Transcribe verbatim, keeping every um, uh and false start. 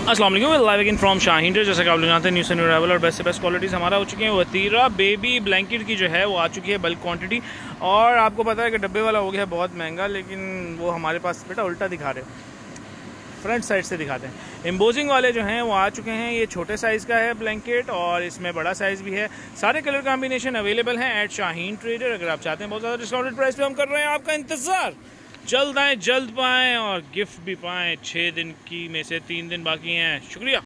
अस्सलाम वालेकुम, live again from Shaheen traders. जैसे कि आप लोग जानते हैं न्यू से न्यू अराइवल और बेस्ट से बेस्ट क्वालिटीज़ हमारा हो चुकी हैं। वतीरा बेबी ब्लैंकेट की जो है वो आ चुकी है बल्क क्वांटिटी। और आपको पता है कि डब्बे वाला हो गया है बहुत महंगा, लेकिन वो हमारे पास बेटा उल्टा दिखा रहे हो, फ्रंट साइड से दिखाते हैं। एम्बोजिंग वाले जो हैं वो आ चुके हैं। ये छोटे साइज़ का है ब्लैंकेट और इसमें बड़ा साइज़ भी है। सारे कलर कॉम्बिनेशन अवेलेबल हैं एट शाहीन ट्रेडर। अगर आप चाहते हैं बहुत ज़्यादा डिस्काउंटेड प्राइस पे हम कर रहे हैं आपका इंतज़ार। जल्द आएँ, जल्द पाएँ और गिफ्ट भी पाएँ। छः दिन की में से तीन दिन बाकी हैं। शुक्रिया।